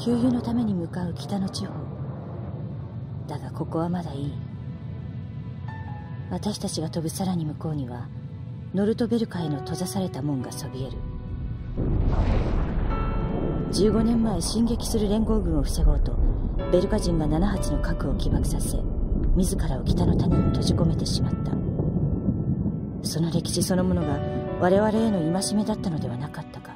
給油のために向かう北の地方だが、ここはまだいい。私たちが飛ぶさらに向こうにはノルトベルカへの閉ざされた門がそびえる。15年前進撃する連合軍を防ごうとベルカ人が7発の核を起爆させ、自らを北の谷に閉じ込めてしまった。その歴史そのものが我々への戒めだったのではなかったか。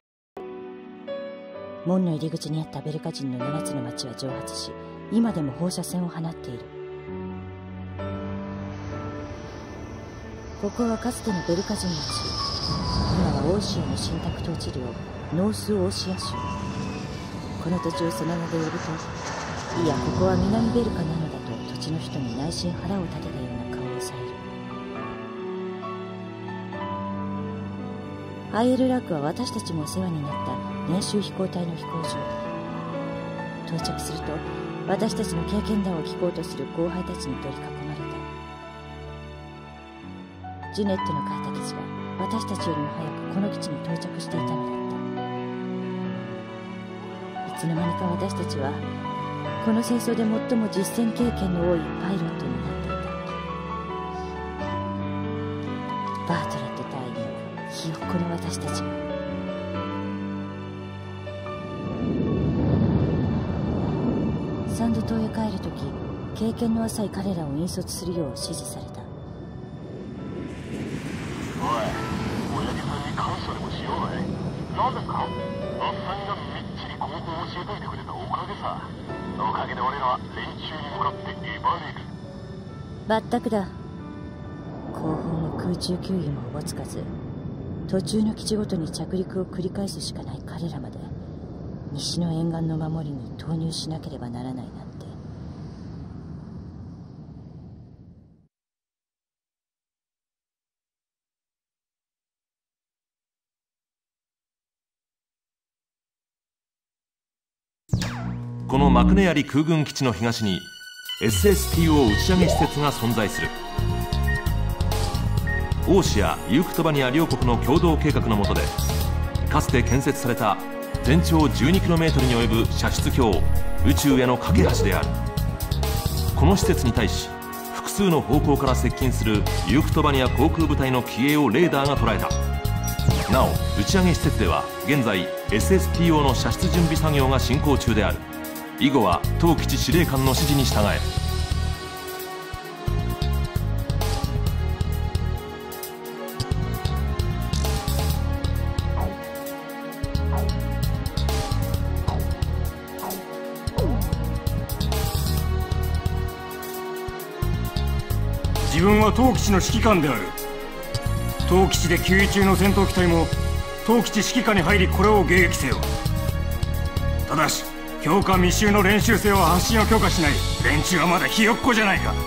門の入り口にあったベルカ人の7つの町は蒸発し、今でも放射線を放っている。ここはかつてのベルカ人の地、今はオーシアの信託統治領ノースオーシア州。この土地をその名で呼ぶと、いやここは南ベルカなのだと土地の人に内心腹を立てたような顔をされる。ハイエルラークは私たちもお世話になった年収飛行隊の飛行場。到着すると私たちの経験談を聞こうとする後輩たちに取り囲まれた。ジュネットの書いた記事が私たちよりも早くこの基地に到着していたのだった。いつの間にか私たちはこの戦争で最も実戦経験の多いパイロットになっていた。バートレット隊員のひよっこの私たちが。サンド島へ帰るとき、経験の浅い彼らを引率するよう指示された。 おい、親父さんに感謝でもしようぜ。なぜかあっさんがみっちり後方を教えといてくれたおかげさ。おかげで俺らは連中に向かってえばれる。 まったくだ。後方も空中給油もおぼつかず、途中の基地ごとに着陸を繰り返すしかない彼らまで西の沿岸の守りに投入しなければならないなんて。 このマクネアリ空軍基地の東に SSTO 打ち上げ施設が存在する。オーシア・ユークトバニア両国の共同計画の下でかつて建設された全長 12km に及ぶ射出鏡宇宙への架け橋である。この施設に対し複数の方向から接近するユークトバニア航空部隊の機影をレーダーが捉えた。なお打ち上げ施設では現在 SSTO の射出準備作業が進行中である。以後は当基地司令官の指示に従え。 自分は当基地の指揮官である。当基地で給油中の戦闘機体も当基地指揮下に入りこれを迎撃せよ。ただし強化密集の練習生は発進を許可しない。連中はまだひよっこじゃないか。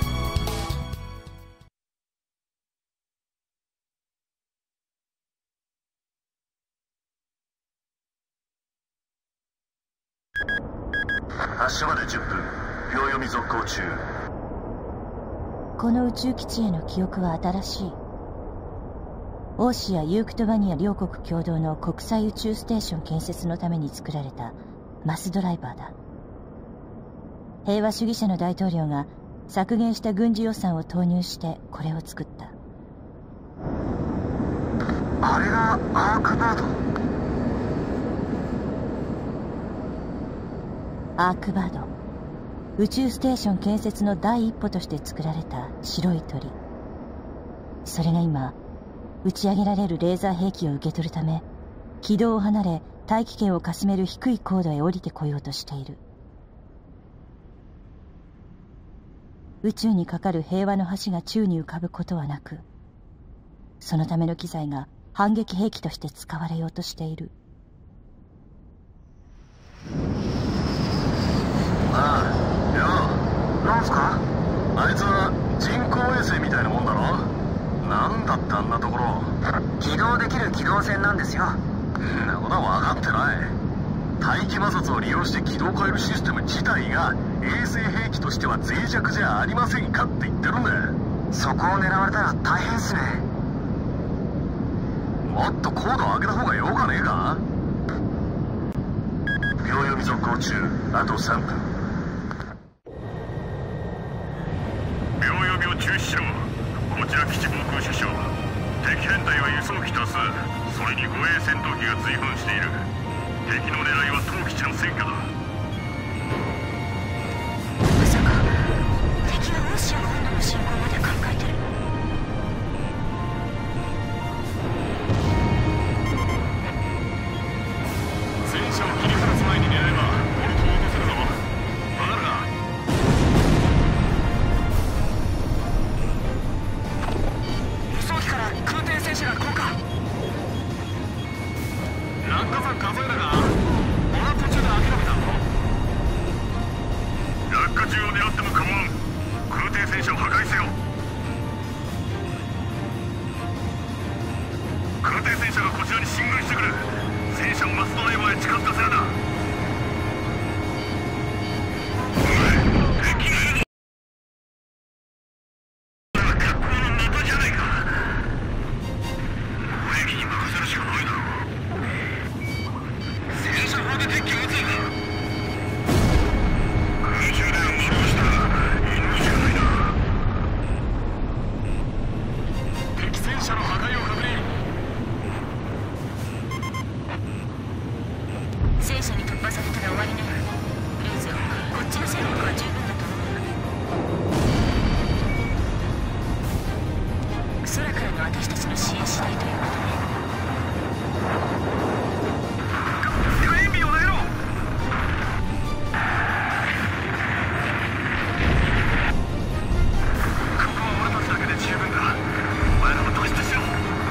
発射まで10分。秒読み続行中。 この宇宙基地への記憶は新しい。オーシア・ユークトバニア両国共同の国際宇宙ステーション建設のために作られたマスドライバーだ。平和主義者の大統領が削減した軍事予算を投入してこれを作った。 あれがアークバード。 アークバード、宇宙ステーション建設の第一歩として作られた白い鳥。それが今打ち上げられるレーザー兵器を受け取るため軌道を離れ大気圏をかすめる低い高度へ降りてこようとしている。宇宙に架かる平和の橋が宙に浮かぶことはなく、そのための機材が反撃兵器として使われようとしている。 ああ、よう、なんすか？あいつは人工衛星みたいなもんだろ？なんだってあんなところ。 起動できる機動船なんですよ。 んなことは分かってない。大気摩擦を利用して軌道を変えるシステム自体が衛星兵器としては脆弱じゃありませんかって言ってるんだよ。 そこを狙われたら大変っすね。 もっと高度を上げた方がよかねえか？ 秒読み続行中。あと3分。秒読みを中止しろ。こちら基地防空首相。敵編隊は輸送機多数、それに護衛戦闘機が随伴している。敵の狙いは当基地の占拠だ。 まさか敵はロシア本土の侵攻まで考えてる。 戦車を切り離す前に狙えばボルトを落とせるぞ。わかるな。 輸送機から空挺戦車が降下。 落下山数えたか。俺は途中で諦めた。落下中を狙っても構わん。空挺戦車を破壊せよ。空挺戦車がこちらに進軍してくる。戦車をマスト内側へ近づかせるな。敵がいるぞ。これは格好の的じゃないか。敵に任せるしかないだろう。戦車砲で敵機を撃つんだ。空中では丸をしたら犬しかないな。敵戦車の破壊を確認。 戦車に突破されたら終わりね。レイズ、こっちの戦力は十分だと思う。空からの私たちの支援次第ということね。 火炎瓶を投げろ。ここは俺たちだけで十分だ。お前らも突出しろ。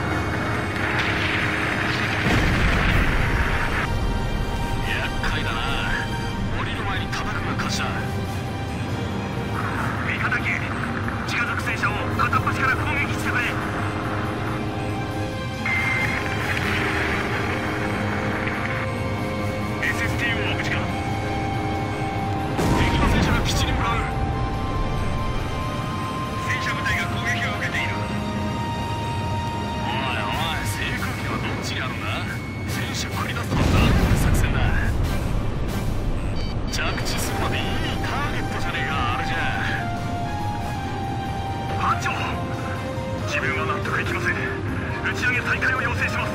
厄介だな。降りる前に叩くが勝ちだ。味方機、近づく戦車を片っ端から攻撃してくれ。SSTO は無事か。敵の戦車が基地に向かう。戦車部隊が攻撃を受けている。おいおい、制空権はどっちにあるんだ。戦車繰り出すのは何の作戦だ。着地するまでいいターゲットじゃねえか、あれじゃ。班長、自分は納得いきません。打ち上げ再開を要請します。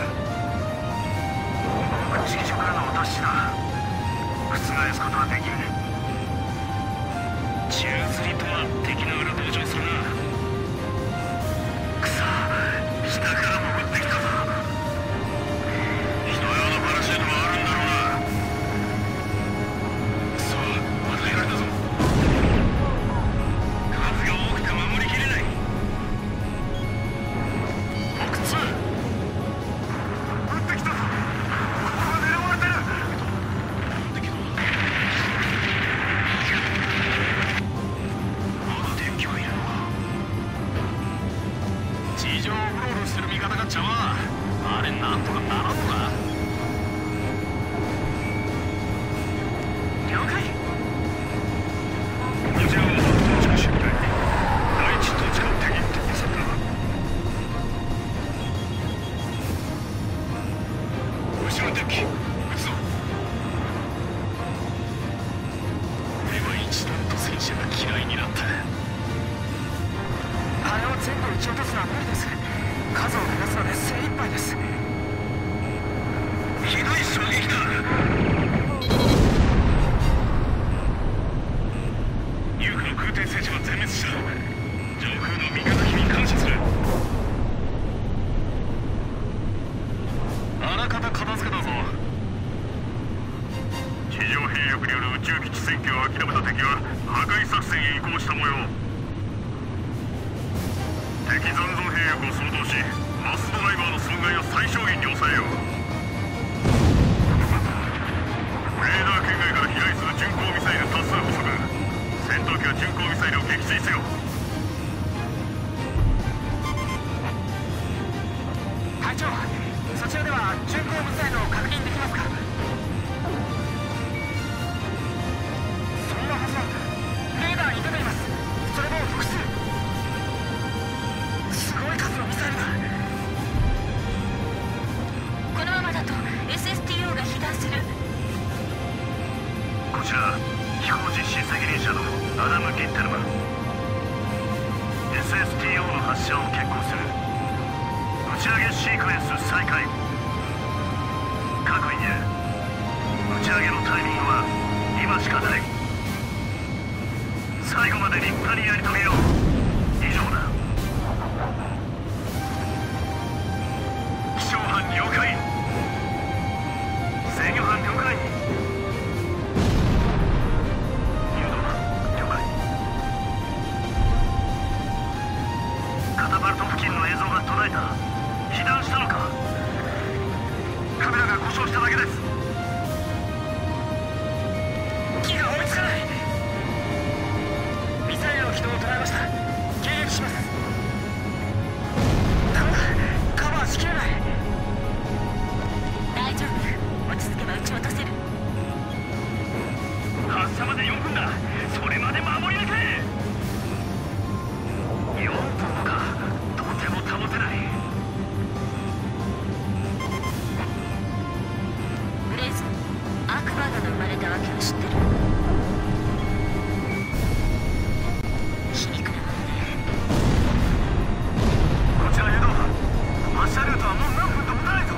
指揮所からのお達しだ。覆すことはできん。宙吊りとは敵の裏同情するな。くそ、下からも撃ってきたぞ。人用のパラシュートもあるんだろうな。くそ、またやられたぞ。数が多くて守りきれない。奥2、撃ってきたぞ。ここが狙われてる。なんでけどまだ敵機はいるのか。地上をうろうろしてる味方が邪魔だ。あれなんとかならんのか。 了解。 こちらは到着瞬間に第一到着を敵に突破された。後ろの敵機撃つぞ。俺は一段と戦車が嫌いになった。 あれを全部撃ち落とすのは無理です。数を減らすので精一杯です。 ひどい衝撃だ。ニュークの空挺戦車は全滅した。上空の味方機に感謝する。あらかた片付けたぞ。地上兵力による宇宙基地占拠を諦めた敵は破壊作戦へ移行した模様。敵残存兵力を総動し、マスドライバーの損害を最小限に抑えよう。レーダー圏外から飛来する巡航ミサイル多数捕捉。戦闘機は巡航ミサイルを撃墜せよ。 隊長、そちらでは巡航ミサイルを確認できますか。そんなはずはレーダーに出ています。それも複数。すごい数のミサイルだ。 このままだと SSTO が被弾する。 ションを決行する。打ち上げシークエンス再開。各員へ、打ち上げのタイミングは今しかない。最後まで立派にやり遂げよう。以上だ。気象班了解。制御班了解。誘導班了解。カタパルト付近の映像が途絶えた。被弾したのか。カメラが故障しただけです。機が追いつかない。ミサイルの軌道を捉えました。迎撃します。ダメだ、カバーしきれない。 大丈夫、落ち着けば撃ち落とせる。 発射まで4分だ。それまで守り抜け。4分か、とても保てない。 グレイズ、アークバードの生まれたわけを知ってる？皮肉なものね。 こちら誘導班、発射ルートはもう何分ともないぞ。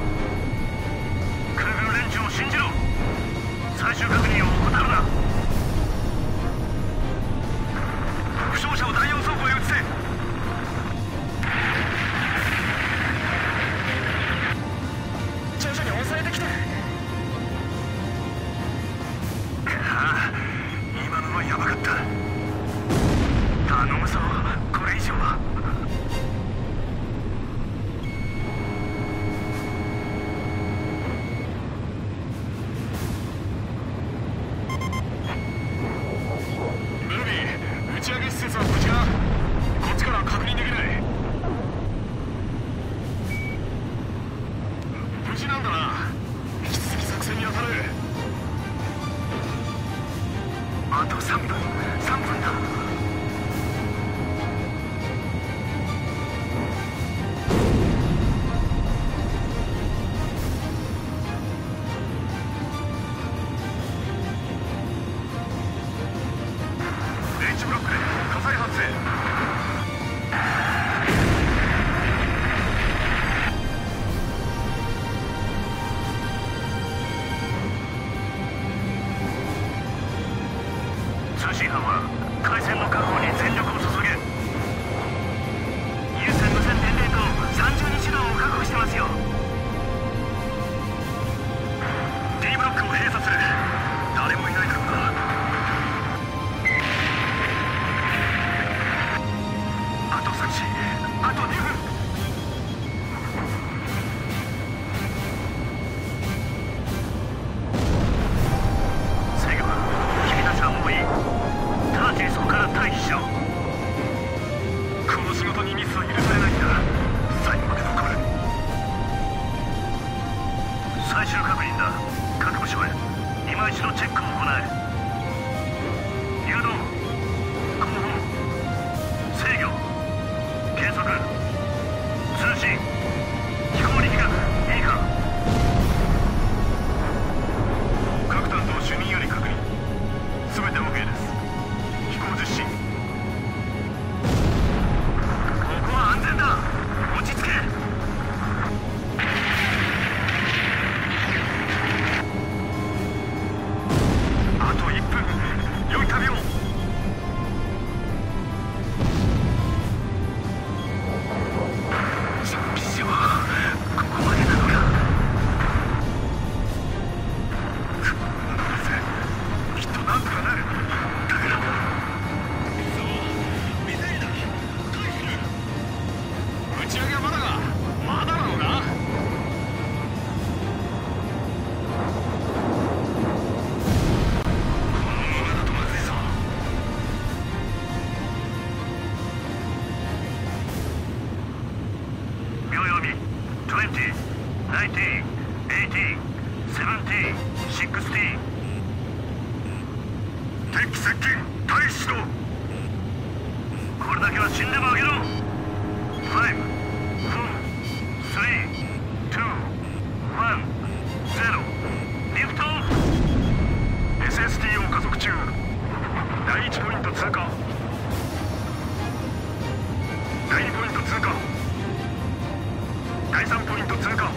空軍連中を信じろ。最終確認を怠るな。負傷者を第4倉庫へ移せ。徐々に抑えてきてる。ああ、今のはヤバかった。頼むぞ、これ以上は。ブルビー、打ち上げ施設は無事か？こっちからは確認できない。無事なんだな。引き続き作戦に当たる。あと3分だ。H ブロックで火災発生。通信班は回線の確保に全力を注げ。優先無線電レート30日度を確保してますよ。 D ブロックを閉鎖する。誰もいないだろうな。あと3時、あと2分。制御班、君たちはもういい。直ちにそこから退避しろ。この仕事にミスは許されないんだ。最後まで残る。最終確認だ。各部署へ今一度チェックを行え。誘導、後方、制御、計測、通信、飛行力学、いいか。各担当主任より確認。全て OK です。飛行実施。ここは安全だ。落ち着け。あと1分、良い旅を。準備しよう。ここまでなのか。きっとなんとかなる。だからミサイルだ。回避する。打ち上げはまだか。まだなのか。秒読み20、19、18、17、16。敵接近、対始動。これだけは死んでもあげろ。5、4、3、2、1、0。リフトオフ。 SST を加速中。第1ポイント通過。 第2ポイント通過。第3ポイント通過。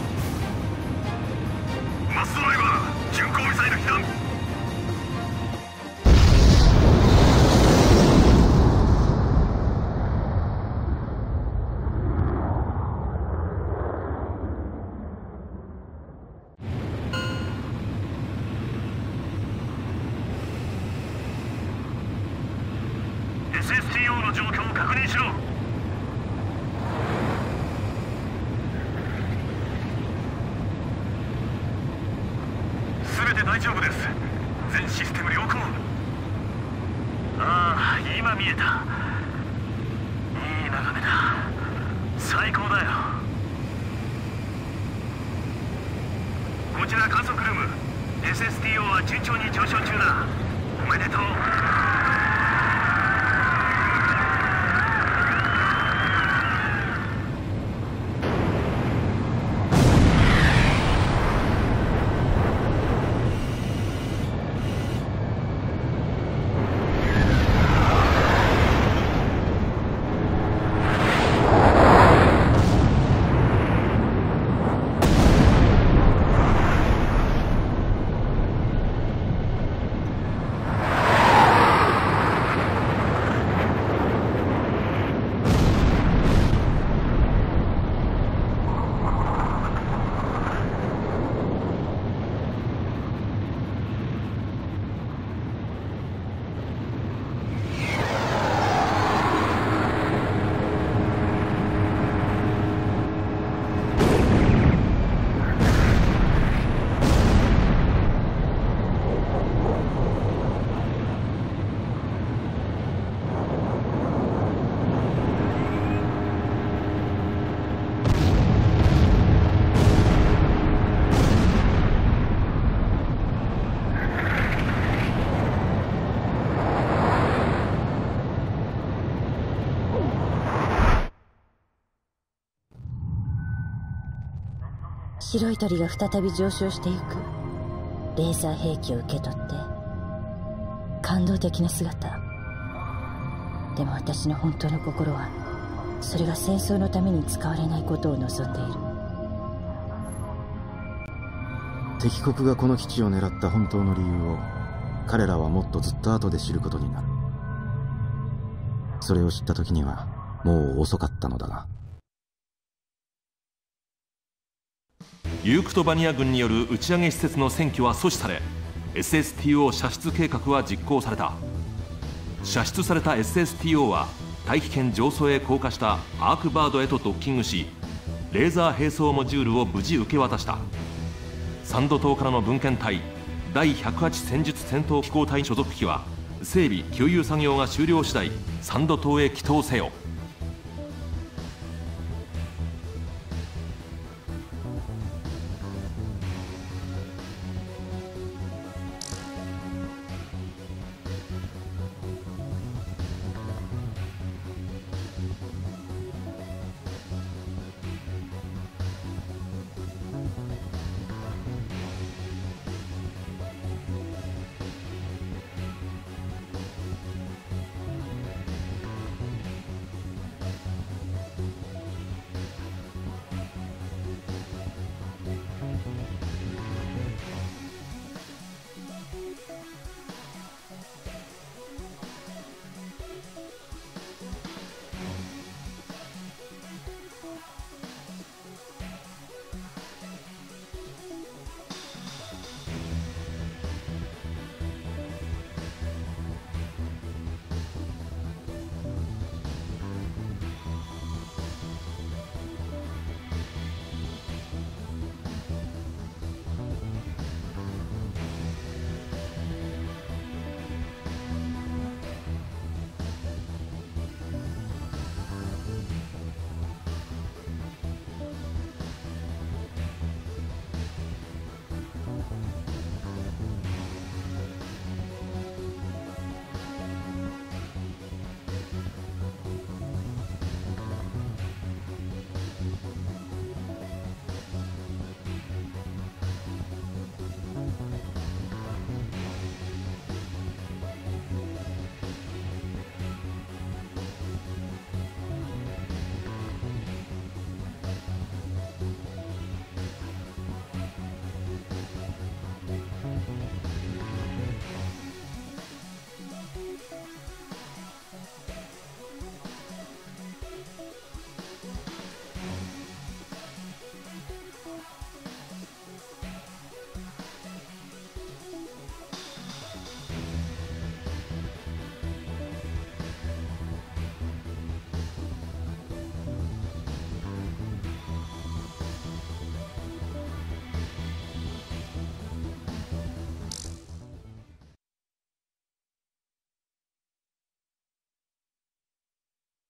マスドライバー巡航ミサイル避難。SSTO の状況を確認しろ。全て大丈夫です。全システム良好。ああ、今見えた。いい眺めだ。最高だよ。こちら観測ルーム。 SSTO は順調に上昇中だ。おめでとう。 白い鳥が再び上昇していく。レーザー兵器を受け取って感動的な姿。でも私の本当の心はそれが戦争のために使われないことを望んでいる。 敵国がこの基地を狙った本当の理由を彼らはもっとずっと後で知ることになる。それを知った時にはもう遅かったのだが。 ユークトバニア軍による打ち上げ施設の占拠は阻止され、 SSTO 射出計画は実行された。射出された SSTO は大気圏上層へ降下したアークバードへとドッキングし、レーザー並走モジュールを無事受け渡した。サンド島からの分遣隊第108戦術戦闘機構隊所属機は整備給油作業が終了次第サンド島へ帰投せよ。